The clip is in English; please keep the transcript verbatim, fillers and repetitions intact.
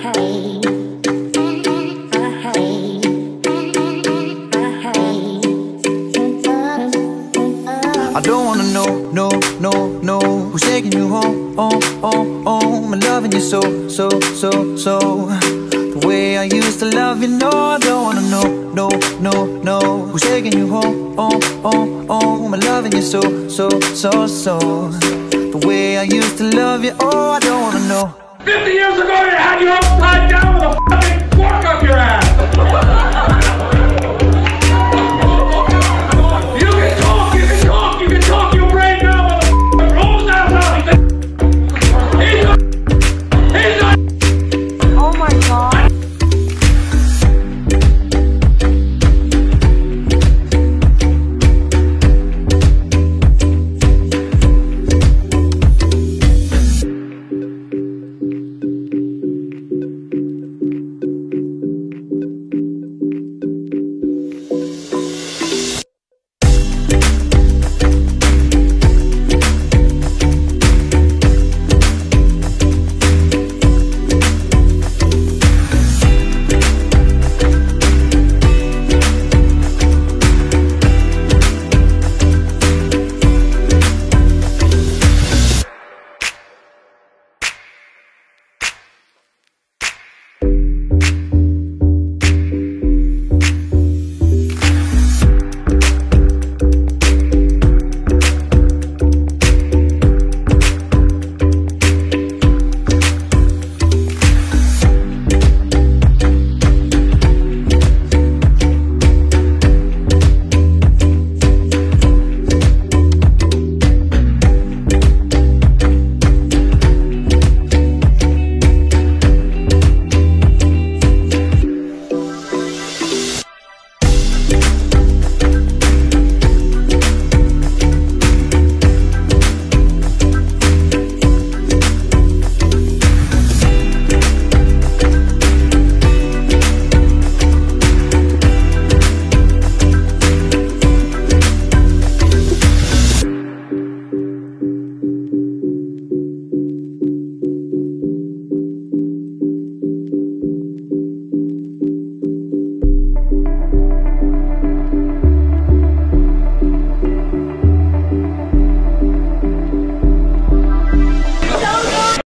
I don't wanna know, no, no, no, who's taking you home, oh, oh, oh. I'm loving you so, so, so, so. The way I used to love you, no, I don't wanna know, no, no, no, who's taking you home, oh, oh, oh. I'm loving you so, so, so, so. The way I used to love you, oh, I don't wanna know. Fifty years ago you had your upside down with a